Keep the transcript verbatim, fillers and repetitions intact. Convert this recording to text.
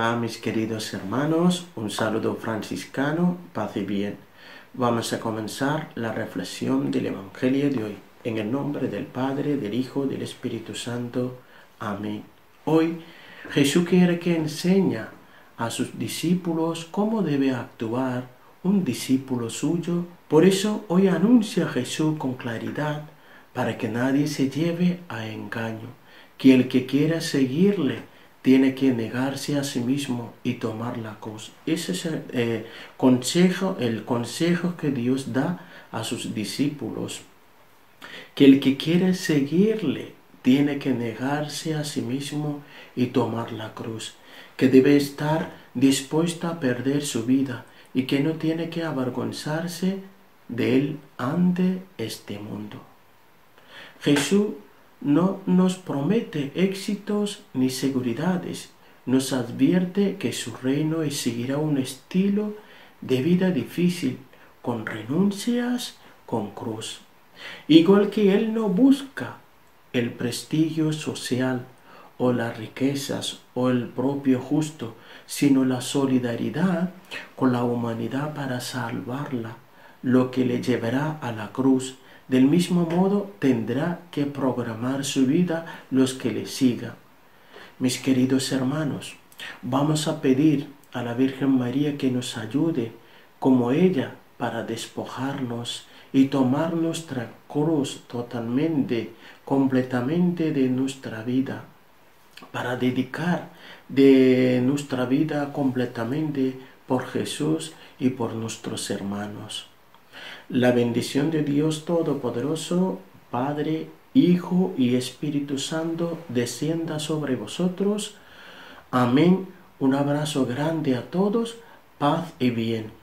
Hola mis queridos hermanos, un saludo franciscano, paz y bien. Vamos a comenzar la reflexión del Evangelio de hoy, en el nombre del Padre, del Hijo, del Espíritu Santo. Amén. Hoy Jesús quiere que enseñe a sus discípulos cómo debe actuar un discípulo suyo. Por eso hoy anuncia a Jesús con claridad para que nadie se lleve a engaño, que el que quiera seguirle tiene que negarse a sí mismo y tomar la cruz. Ese es el, eh, consejo, el consejo que Dios da a sus discípulos. Que el que quiere seguirle tiene que negarse a sí mismo y tomar la cruz. Que debe estar dispuesto a perder su vida y que no tiene que avergonzarse de él ante este mundo. Jesús no nos promete éxitos ni seguridades, nos advierte que su reino seguirá un estilo de vida difícil, con renuncias, con cruz. Igual que Él no busca el prestigio social o las riquezas o el propio justo, sino la solidaridad con la humanidad para salvarla, lo que le llevará a la cruz. Del mismo modo tendrá que programar su vida los que le sigan. Mis queridos hermanos, vamos a pedir a la Virgen María que nos ayude como ella para despojarnos y tomar nuestra cruz totalmente, completamente de nuestra vida, para dedicar de nuestra vida completamente por Jesús y por nuestros hermanos. La bendición de Dios Todopoderoso, Padre, Hijo y Espíritu Santo, descienda sobre vosotros. Amén. Un abrazo grande a todos, paz y bien.